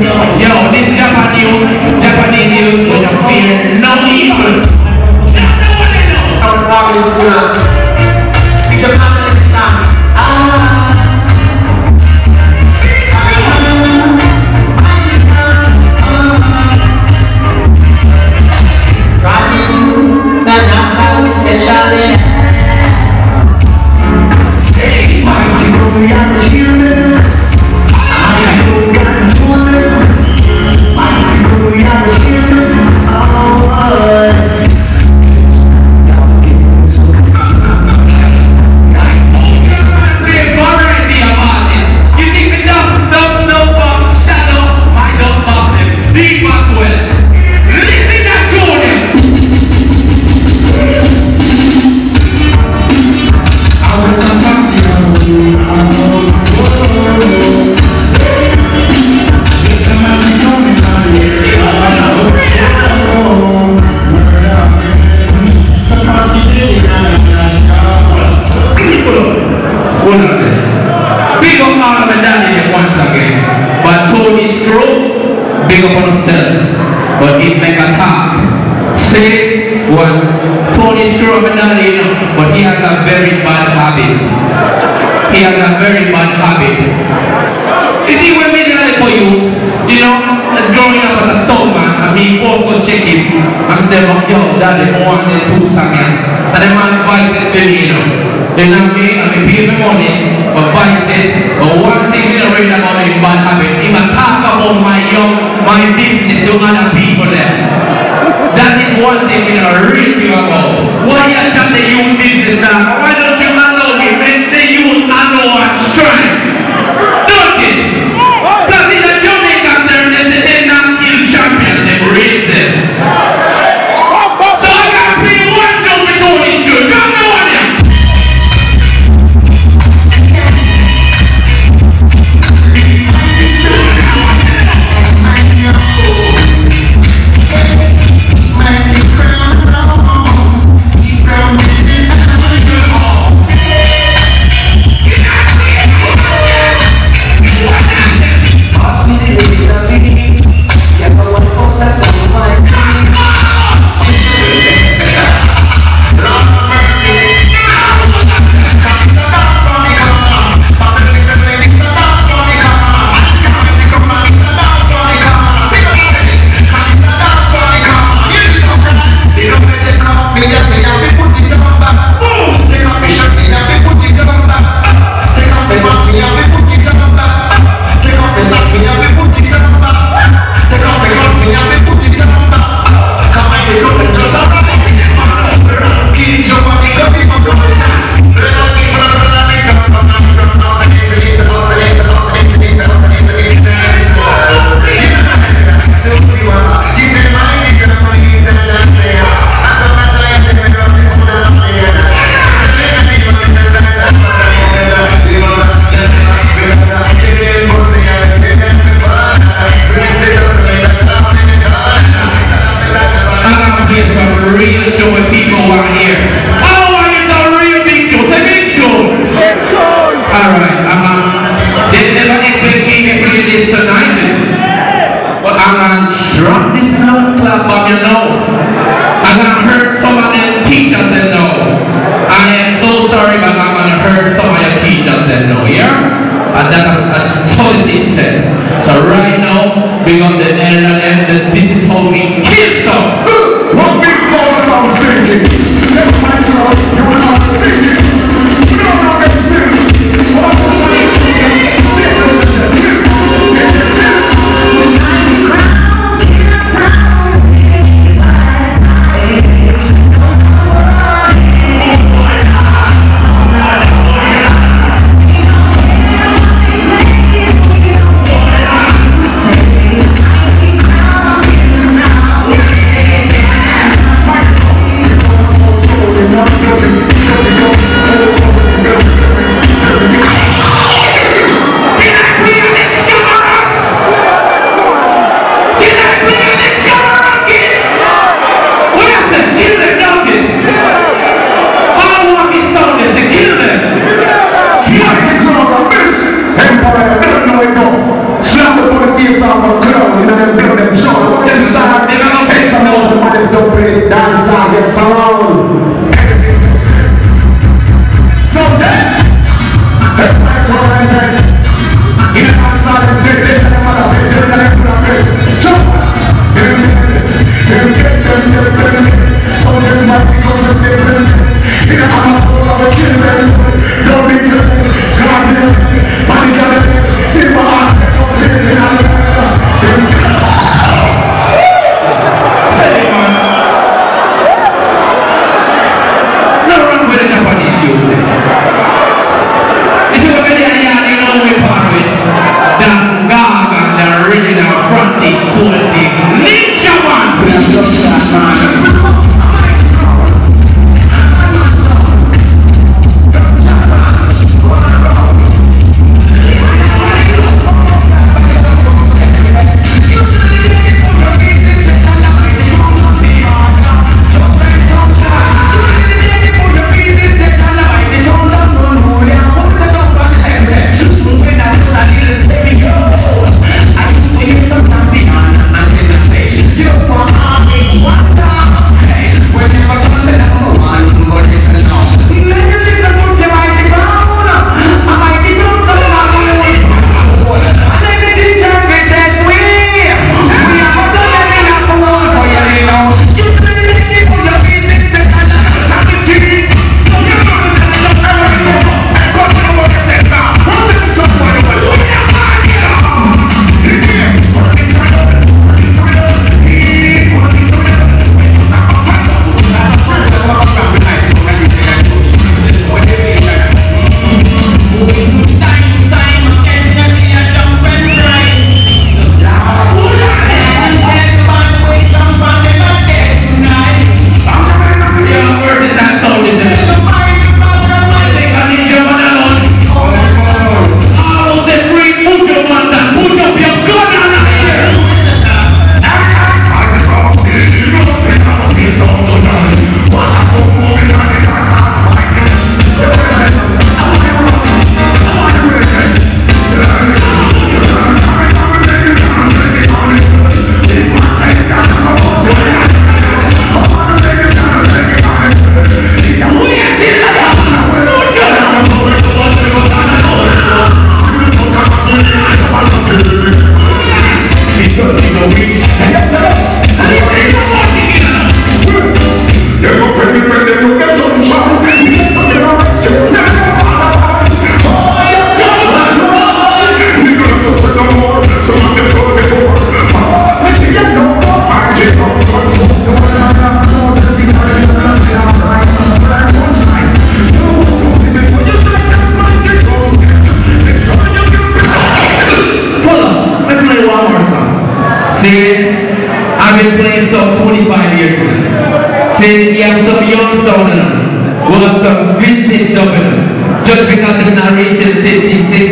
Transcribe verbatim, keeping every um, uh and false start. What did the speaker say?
Yo, this Japanese, Japanese youth don't fear no evil. Shut the window. Our promise is not. Japan is not. Ah. Big up on himself, but he make a talk. Say what Tony screw up another, you know, but he has a very bad habit. He has a very bad habit. You see, when we did it for youth, you know, as growing up as a soul man, and me also check him, I'm saying, yo, daddy, I want the two songs, and the man advice it for me, you know. You know what I mean? I mean, pay me money, advice it, but one thing you don't read about his bad habit, he might talk about my young, my business to other people there. That is one thing we don't really think about. Why you chat the youth business now? Why don't you allow me? Make the youth allow and strength. Don't it? Because in the Jamaican term, they say they not kill champions, they raise them. So I got to play one show with Tony Stewart. Come on here. Say pitch double. Just because the narration fifty-six